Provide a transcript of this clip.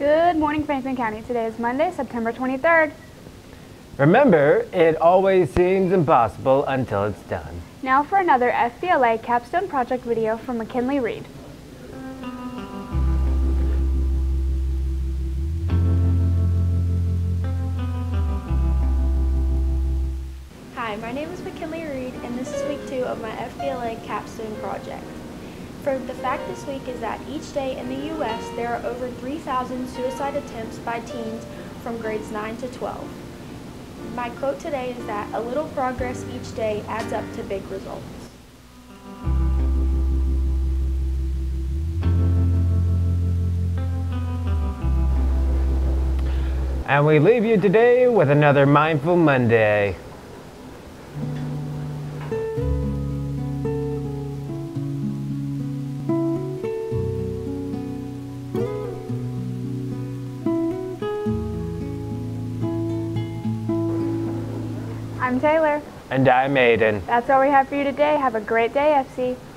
Good morning, Franklin County. Today is Monday, September 23rd. Remember, it always seems impossible until it's done. Now for another FBLA capstone project video from McKinley Reed. Hi, my name is McKinley Reed, and this is week 2 of my FBLA capstone project. For the fact this week is that each day in the U.S. there are over 3,000 suicide attempts by teens from grades 9 to 12. My quote today is that a little progress each day adds up to big results. And we leave you today with another Mindful Monday. I'm Taylor. And I'm Aiden. That's all we have for you today. Have a great day, FC.